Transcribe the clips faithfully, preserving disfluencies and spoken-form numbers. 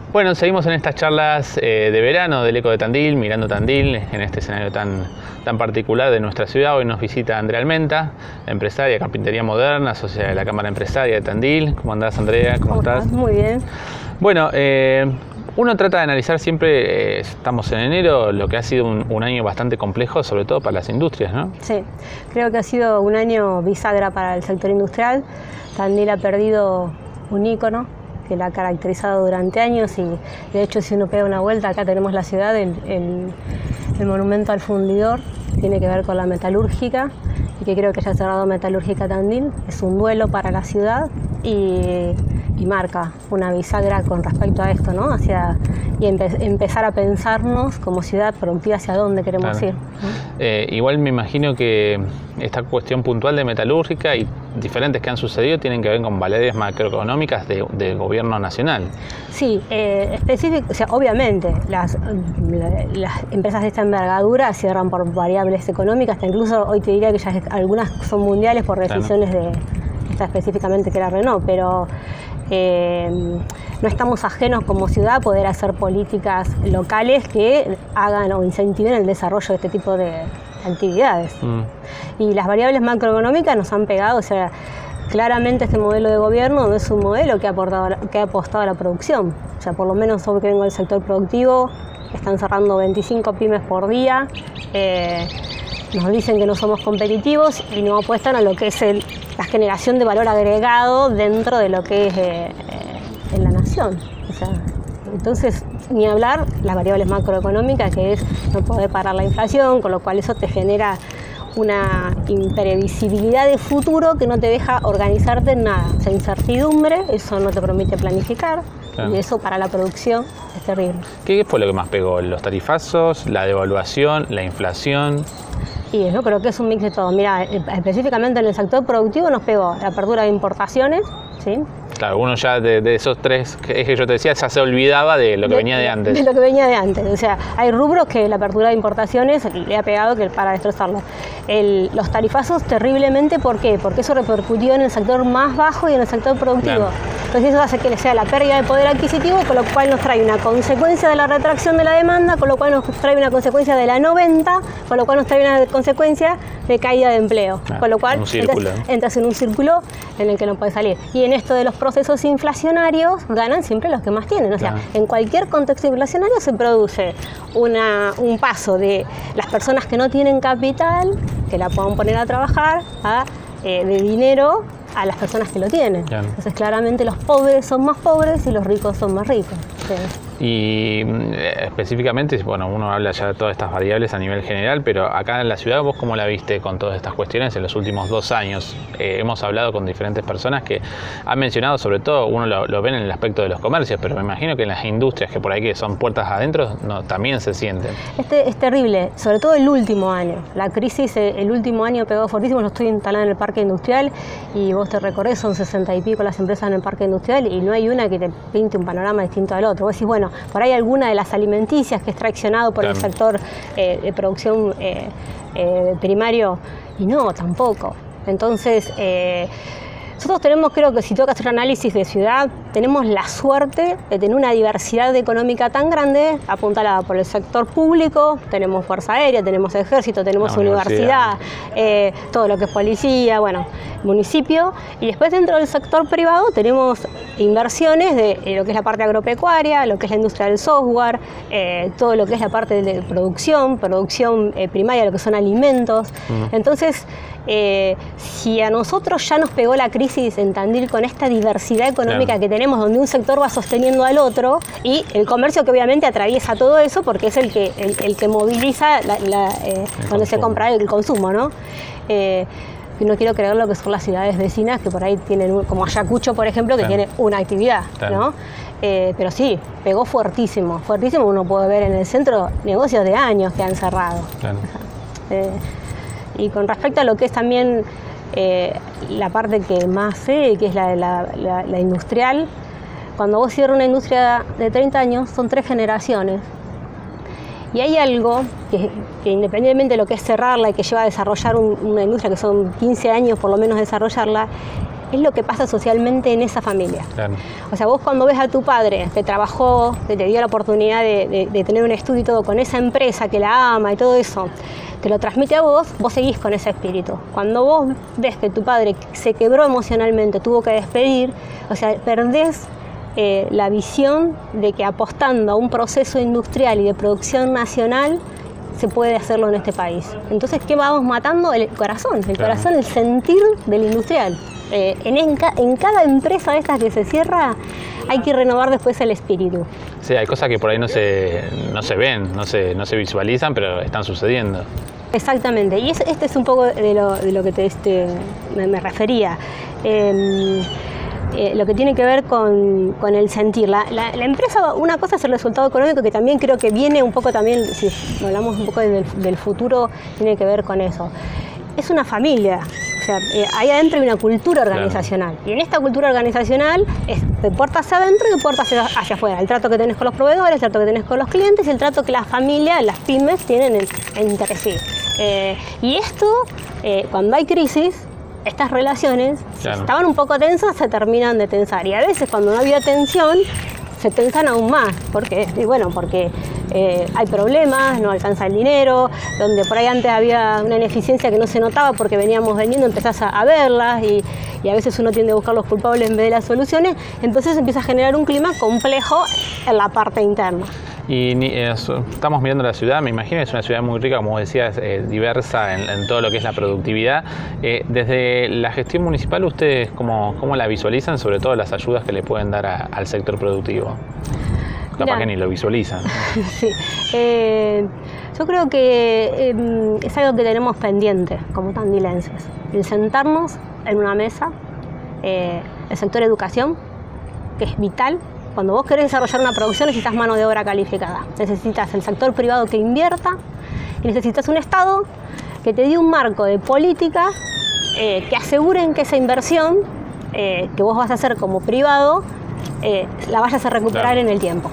Bueno, seguimos en estas charlas eh, de verano del Eco de Tandil, mirando Tandil, en este escenario tan, tan particular de nuestra ciudad. Hoy nos visita Andrea Almenta, empresaria de carpintería moderna, socia de la Cámara Empresaria de Tandil. ¿Cómo andás, Andrea? ¿Cómo, ¿Cómo estás? estás? Muy bien. Bueno, eh, uno trata de analizar siempre, eh, estamos en enero, lo que ha sido un, un año bastante complejo, sobre todo para las industrias, ¿no? Sí, creo que ha sido un año bisagra para el sector industrial. Tandil ha perdido un ícono que la ha caracterizado durante años y de hecho si uno pega una vuelta, acá tenemos la ciudad, el, el, el monumento al fundidor, tiene que ver con la metalúrgica y que creo que ya ha cerrado Metalúrgica Tandil, es un duelo para la ciudad y, y marca una bisagra con respecto a esto, ¿no? Hacia, y empe empezar a pensarnos como ciudad prompida hacia dónde queremos Claro. ir. Eh, igual me imagino que esta cuestión puntual de metalúrgica y diferentes que han sucedido tienen que ver con variables macroeconómicas de, del gobierno nacional. Sí, eh, específico, o sea, obviamente las, la, las empresas de esta envergadura cierran por variables económicas, hasta incluso hoy te diría que ya algunas son mundiales por decisiones claro. de esta específicamente que era Renault, pero eh, no estamos ajenos como ciudad a poder hacer políticas locales que hagan o incentiven el desarrollo de este tipo de actividades. Mm. Y las variables macroeconómicas nos han pegado, o sea, claramente este modelo de gobierno no es un modelo que ha, aportado, que ha apostado a la producción. O sea, por lo menos hoy que vengo del sector productivo, están cerrando veinticinco pymes por día, eh, nos dicen que no somos competitivos y no apuestan a lo que es el, la generación de valor agregado dentro de lo que es eh, eh, en la nación. O sea, entonces, ni hablar las variables macroeconómicas, que es no poder parar la inflación, con lo cual eso te genera una imprevisibilidad de futuro que no te deja organizarte en nada. O sea, incertidumbre, eso no te permite planificar, claro. Y eso para la producción es terrible. ¿Qué fue lo que más pegó? ¿Los tarifazos, la devaluación, la inflación? Y yo creo que es un mix de todo. Mira, específicamente en el sector productivo nos pegó la apertura de importaciones, ¿sí? Claro, uno ya de, de esos tres ejes que yo te decía ya se olvidaba de lo que de, venía de antes. De lo que venía de antes. O sea, hay rubros que la apertura de importaciones le ha pegado que para destrozarlo. El, los tarifazos terriblemente, ¿por qué? Porque eso repercutió en el sector más bajo y en el sector productivo. Claro. Entonces eso hace que sea la pérdida de poder adquisitivo, con lo cual nos trae una consecuencia de la retracción de la demanda, con lo cual nos trae una consecuencia de la no venta, con lo cual nos trae una consecuencia de caída de empleo. Claro, con lo cual entras, entras en un círculo en el que no puedes salir. Y en esto de los procesos inflacionarios ganan siempre los que más tienen. O sea, claro. En cualquier contexto inflacionario se produce una, un paso de las personas que no tienen capital, que la puedan poner a trabajar, a, eh, de dinero a las personas que lo tienen. Claro. Entonces claramente los pobres son más pobres y los ricos son más ricos. Sí. Y eh, específicamente, bueno, uno habla ya de todas estas variables a nivel general, pero acá en la ciudad, ¿vos cómo la viste con todas estas cuestiones en los últimos dos años? Eh, hemos hablado con diferentes personas que han mencionado, sobre todo, uno lo, lo ve en el aspecto de los comercios, pero me imagino que en las industrias, que por ahí que son puertas adentro, no, también se sienten. Este es terrible, sobre todo el último año. La crisis, el último año pegó fortísimo. Yo estoy instalada en el parque industrial y vos te recorres, son sesenta y pico las empresas en el parque industrial y no hay una que te pinte un panorama distinto al otro. Vos decís, bueno, por ahí alguna de las alimenticias que es traccionado por claro. el sector eh, de producción eh, eh, primario, y no, tampoco. Entonces, eh, nosotros tenemos, creo que si toca hacer análisis de ciudad, tenemos la suerte de tener una diversidad económica tan grande, apuntalada por el sector público, tenemos Fuerza Aérea, tenemos Ejército, tenemos la universidad, universidad eh, todo lo que es policía, bueno, municipio, y después dentro del sector privado tenemos inversiones de eh, lo que es la parte agropecuaria, lo que es la industria del software, eh, todo lo que es la parte de producción, producción eh, primaria, lo que son alimentos. Mm. Entonces, eh, si a nosotros ya nos pegó la crisis en Tandil con esta diversidad económica claro. que tenemos, donde un sector va sosteniendo al otro, y el comercio que obviamente atraviesa todo eso porque es el que, el, el que moviliza la, la, eh, donde se compra el consumo, ¿no? Eh, no quiero creer lo que son las ciudades vecinas que por ahí tienen, como Ayacucho, por ejemplo, que claro. tiene una actividad, claro. ¿no? Eh, pero sí, pegó fuertísimo, fuertísimo. Uno puede ver en el centro negocios de años que han cerrado. Claro. Eh, y con respecto a lo que es también eh, la parte que más sé, que es la, la, la, la industrial, cuando vos cierras una industria de treinta años, son tres generaciones. Y hay algo que, que independientemente de lo que es cerrarla y que lleva a desarrollar un, una industria que son quince años por lo menos desarrollarla, es lo que pasa socialmente en esa familia. Claro. O sea, vos cuando ves a tu padre que trabajó, que te dio la oportunidad de, de, de tener un estudio y todo con esa empresa que la ama y todo eso, te lo transmite a vos, vos seguís con ese espíritu. Cuando vos ves que tu padre se quebró emocionalmente, tuvo que despedir, o sea, perdés eh, la visión de que apostando a un proceso industrial y de producción nacional se puede hacerlo en este país. Entonces, ¿qué vamos matando? El corazón, el claro. corazón, el sentir del industrial. Eh, en, en, en cada empresa de estas que se cierra hay que renovar después el espíritu. Sí, hay cosas que por ahí no se, no se ven, no se, no se visualizan, pero están sucediendo. Exactamente, y es, este es un poco de lo, de lo que te, este, me, me refería. Eh, Eh, lo que tiene que ver con, con el sentir. La, la, la empresa, una cosa es el resultado económico, que también creo que viene un poco también, si hablamos un poco del, del futuro, tiene que ver con eso. Es una familia, o sea, eh, ahí adentro hay una cultura organizacional. Claro. Y en esta cultura organizacional es de puertas hacia adentro y de puertas hacia, hacia afuera. El trato que tenés con los proveedores, el trato que tenés con los clientes y el trato que la familia, las pymes tienen en, entre sí. Eh, y esto, eh, cuando hay crisis, estas relaciones, claro. si estaban un poco tensas, se terminan de tensar. Y a veces cuando no había tensión, se tensan aún más. ¿Por qué? Y bueno, porque eh, hay problemas, no alcanza el dinero, donde por ahí antes había una ineficiencia que no se notaba porque veníamos vendiendo, empezás a, a verlas y, y a veces uno tiende a buscar los culpables en vez de las soluciones. Entonces empieza a generar un clima complejo en la parte interna. Y eh, estamos mirando la ciudad, me imagino, es una ciudad muy rica, como decías, eh, diversa en, en todo lo que es la productividad. Eh, desde la gestión municipal, ¿ustedes cómo, cómo la visualizan, sobre todo las ayudas que le pueden dar a, al sector productivo? Capaz que ni lo visualizan. Sí. Eh, yo creo que eh, es algo que tenemos pendiente como tandilenses, el sentarnos en una mesa, eh, el sector educación, que es vital. Cuando vos querés desarrollar una producción necesitas mano de obra calificada, necesitas el sector privado que invierta y necesitas un Estado que te dé un marco de política eh, que aseguren que esa inversión eh, que vos vas a hacer como privado eh, la vayas a recuperar claro. en el tiempo.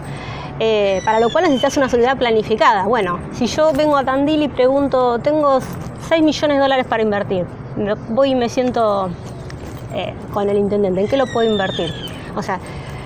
Eh, para lo cual necesitas una sociedad planificada. Bueno, si yo vengo a Tandil y pregunto, tengo seis millones de dólares para invertir, voy y me siento eh, con el intendente, ¿en qué lo puedo invertir? O sea,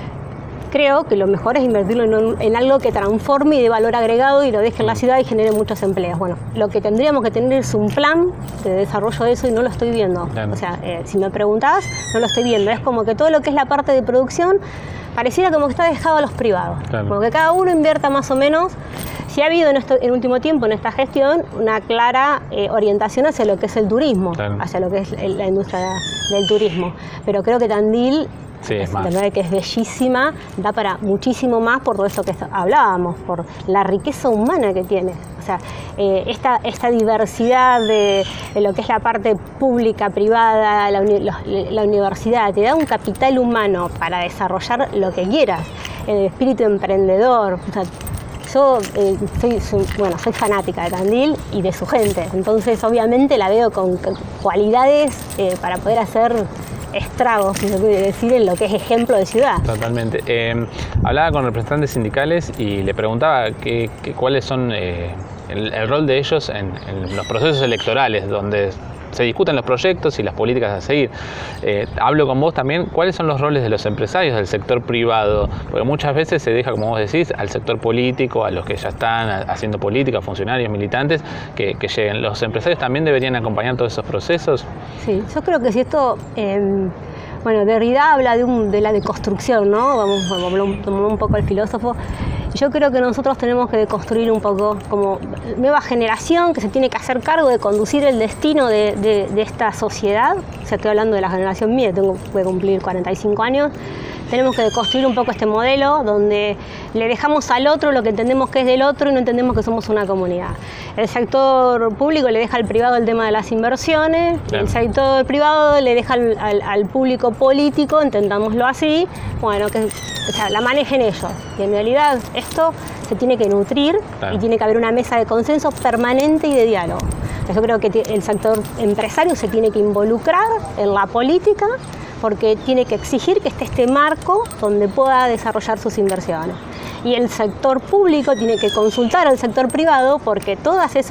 creo que lo mejor es invertirlo en, en algo que transforme y de valor agregado y lo deje en la ciudad y genere muchos empleos. Bueno, lo que tendríamos que tener es un plan de desarrollo de eso y no lo estoy viendo. Claro. O sea, eh, si me preguntás, no lo estoy viendo. Es como que todo lo que es la parte de producción pareciera como que está dejado a los privados. Claro. Como que cada uno invierta más o menos. Sí ha habido en, esto, en último tiempo en esta gestión una clara eh, orientación hacia lo que es el turismo, claro. hacia lo que es el, la industria del turismo. Pero creo que Tandil, sí, es más. Que es bellísima, da para muchísimo más por todo esto que hablábamos, por la riqueza humana que tiene. O sea, eh, esta, esta diversidad de, de lo que es la parte pública, privada, la, uni, la, la universidad, te da un capital humano para desarrollar lo que quieras, el espíritu emprendedor. O sea, yo eh, soy, soy, bueno, soy fanática de Tandil y de su gente, entonces obviamente la veo con, con cualidades eh, para poder hacer estragos, si se puede decir, en lo que es ejemplo de ciudad. Totalmente. Eh, hablaba con representantes sindicales y le preguntaba que, que, cuáles son eh, el, el rol de ellos en, en los procesos electorales, donde se discuten los proyectos y las políticas a seguir. Eh, hablo con vos también, ¿cuáles son los roles de los empresarios del sector privado? Porque muchas veces se deja, como vos decís, al sector político, a los que ya están haciendo política, funcionarios, militantes, que, que lleguen. ¿Los empresarios también deberían acompañar todos esos procesos? Sí, yo creo que si esto... Eh, bueno, Derrida habla de, un, de la deconstrucción, ¿no? Vamos, vamos a tomar un poco el filósofo. Yo creo que nosotros tenemos que deconstruir un poco como nueva generación que se tiene que hacer cargo de conducir el destino de, de, de esta sociedad. O sea, estoy hablando de la generación mía, tengo que cumplir cuarenta y cinco años. Tenemos que deconstruir un poco este modelo donde le dejamos al otro lo que entendemos que es del otro y no entendemos que somos una comunidad. El sector público le deja al privado el tema de las inversiones, claro. El sector privado le deja al, al, al público político, entendámoslo así, bueno, que o sea, la manejen ellos. Y en realidad esto se tiene que nutrir, claro. Y tiene que haber una mesa de consenso permanente y de diálogo. Yo creo que el sector empresario se tiene que involucrar en la política porque tiene que exigir que esté este marco donde pueda desarrollar sus inversiones. Y el sector público tiene que consultar al sector privado porque todas esas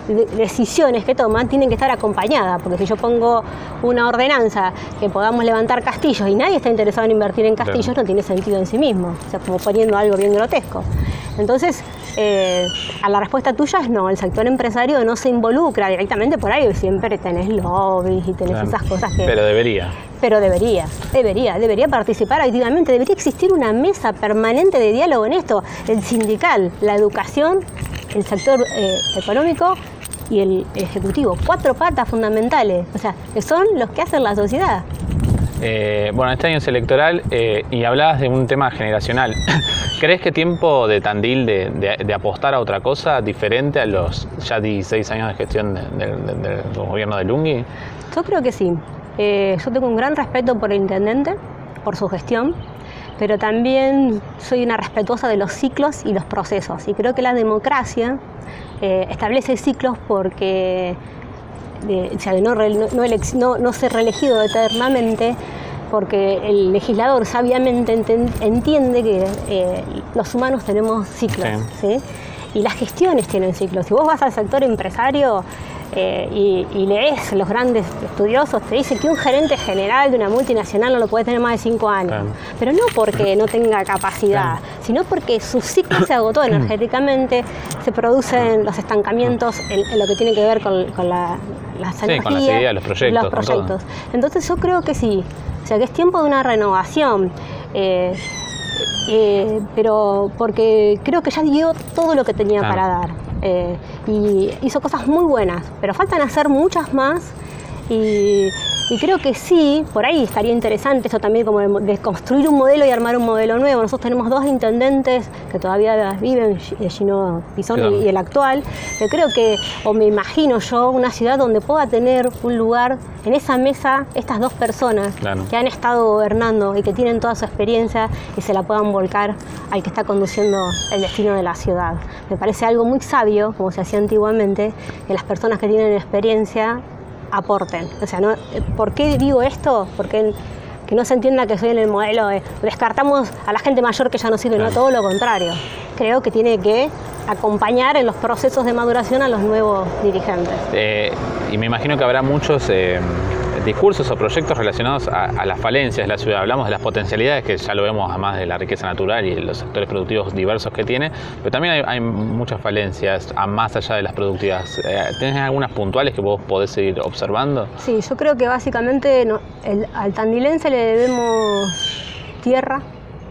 de decisiones que toman tienen que estar acompañadas, porque si yo pongo una ordenanza que podamos levantar castillos y nadie está interesado en invertir en castillos, claro, no tiene sentido en sí mismo, o sea, como poniendo algo bien grotesco. Entonces, eh, a la respuesta tuya es no, el sector empresario no se involucra directamente, por ahí siempre tenés lobbies y tenés, claro, esas cosas que... Pero debería. Pero debería, debería, debería participar activamente, debería existir una mesa permanente de diálogo en esto, el sindical, la educación, el sector eh, económico y el, el ejecutivo, cuatro patas fundamentales, o sea, que son los que hacen la sociedad. Eh, bueno, este año es electoral eh, y hablabas de un tema generacional. ¿Crees que tiempo de Tandil de, de, de apostar a otra cosa diferente a los ya dieciséis años de gestión de, de, de, del gobierno de Lungui? Yo creo que sí. Eh, yo tengo un gran respeto por el intendente, por su gestión, pero también soy una respetuosa de los ciclos y los procesos. Y creo que la democracia eh, establece ciclos porque de, o sea, de no, no, no, no, no ser reelegido eternamente, porque el legislador sabiamente entiende que eh, los humanos tenemos ciclos, sí. ¿Sí? Y las gestiones tienen ciclos. Si vos vas al sector empresario eh, y, y lees los grandes estudiosos, te dicen que un gerente general de una multinacional no lo puede tener más de cinco años. Claro. Pero no porque no tenga capacidad, claro, sino porque su ciclo se agotó energéticamente, se producen los estancamientos en, en lo que tiene que ver con, con la, las sí, energías, con las ideas, los proyectos. Los proyectos. Entonces yo creo que sí. O sea, que es tiempo de una renovación, eh, eh, pero porque creo que ya dio todo lo que tenía, claro, para dar. Eh, y hizo cosas muy buenas, pero faltan hacer muchas más. Y, y creo que sí, por ahí estaría interesante esto también, como de, de construir un modelo y armar un modelo nuevo. Nosotros tenemos dos intendentes que todavía viven, Gino Pisón, claro, y, y el actual, que creo que, o me imagino yo, una ciudad donde pueda tener un lugar en esa mesa estas dos personas, claro, que han estado gobernando y que tienen toda su experiencia y se la puedan volcar al que está conduciendo el destino de la ciudad. Me parece algo muy sabio, como se hacía antiguamente, que las personas que tienen experiencia aporten. O sea, ¿no? ¿Por qué digo esto? Porque que no se entienda que soy en el modelo de descartamos a la gente mayor que ya no sirve, claro, no, todo lo contrario. Creo que tiene que acompañar en los procesos de maduración a los nuevos dirigentes. Eh, y me imagino que habrá muchos eh, discursos o proyectos relacionados a, a las falencias de la ciudad. Hablamos de las potencialidades, que ya lo vemos, además de la riqueza natural y los sectores productivos diversos que tiene, pero también hay, hay muchas falencias a más allá de las productivas. Eh, ¿Tenés algunas puntuales que vos podés seguir observando? Sí, yo creo que básicamente no, el, al tandilense le debemos tierra.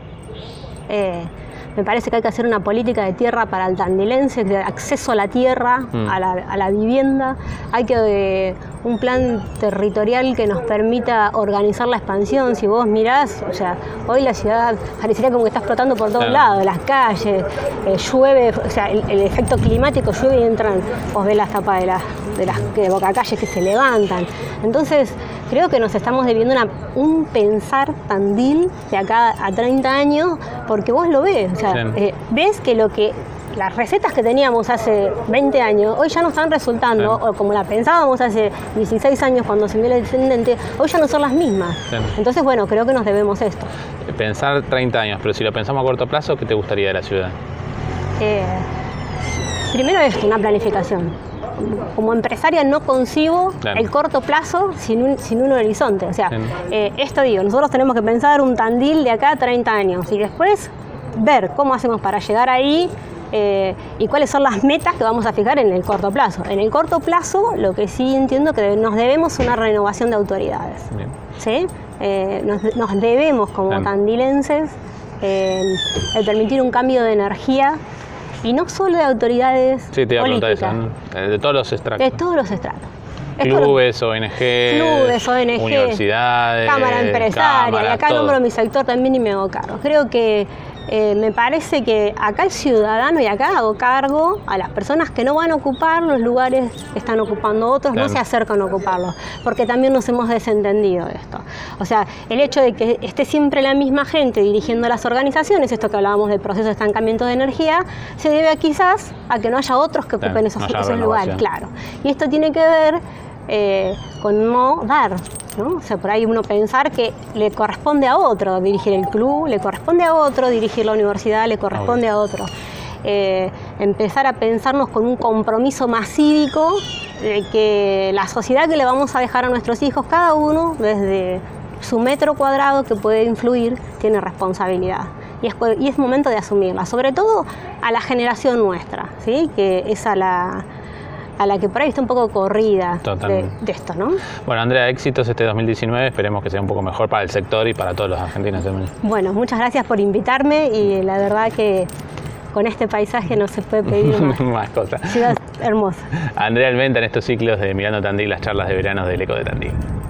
Eh, Me parece que hay que hacer una política de tierra para el tandilense, de acceso a la tierra, mm. a, la, a la vivienda. Hay que eh, un plan territorial que nos permita organizar la expansión. Si vos mirás, o sea, hoy la ciudad parecería como que está explotando por todos, claro, lados, las calles, eh, llueve, o sea, el, el efecto climático, llueve y entran, vos ves las tapas de las, de las de bocacalles que se levantan. Entonces, creo que nos estamos debiendo una, un pensar Tandil de acá a treinta años, porque vos lo ves. O sea, sí. eh, ves que lo que las recetas que teníamos hace veinte años hoy ya no están resultando, sí, o como la pensábamos hace dieciséis años cuando se vio el descendente, hoy ya no son las mismas. Sí. Entonces, bueno, creo que nos debemos esto. Pensar treinta años, pero si lo pensamos a corto plazo, ¿qué te gustaría de la ciudad? Eh, primero esto, una planificación. Como empresaria no concibo, claro, el corto plazo sin un, sin un horizonte. O sea, sí, eh, esto digo, nosotros tenemos que pensar un Tandil de acá a treinta años y después ver cómo hacemos para llegar ahí eh, y cuáles son las metas que vamos a fijar en el corto plazo. En el corto plazo, lo que sí entiendo que nos debemos una renovación de autoridades. ¿Sí? Eh, nos, nos debemos como sí, tandilenses eh, el permitir un cambio de energía. Y no solo de autoridades sí, te iba políticas. A preguntar eso, ¿no? De todos los estratos. De todos los estratos. Clubes, O N G, Clubes, O N G, universidades, Cámara Empresaria, cámaras, y acá todo. Nombro mi sector también y me hago cargo. Creo que eh, me parece que acá el ciudadano, y acá hago cargo a las personas que no van a ocupar los lugares que están ocupando otros, claro, no se acercan a ocuparlos, porque también nos hemos desentendido de esto. O sea, el hecho de que esté siempre la misma gente dirigiendo las organizaciones, esto que hablábamos del proceso de estancamiento de energía, se debe a, quizás a que no haya otros que ocupen, claro, esos, no esos lugares, claro. Y esto tiene que ver Eh, con no dar, ¿no? O sea, por ahí uno pensar que le corresponde a otro dirigir el club, le corresponde a otro dirigir la universidad, le corresponde a otro. Eh, empezar a pensarnos con un compromiso más cívico de que la sociedad que le vamos a dejar a nuestros hijos, cada uno desde su metro cuadrado que puede influir, tiene responsabilidad. Y es, y es momento de asumirla, sobre todo a la generación nuestra, ¿sí? Que es a la, a la que por ahí está un poco corrida de, de esto, ¿no? Bueno, Andrea, éxitos este dos mil diecinueve, esperemos que sea un poco mejor para el sector y para todos los argentinos también. Bueno, muchas gracias por invitarme y la verdad que con este paisaje no se puede pedir más, más cosas. Ciudad hermosa. Andrea Almenta en estos ciclos de Mirando Tandil, las charlas de verano del Eco de Tandil.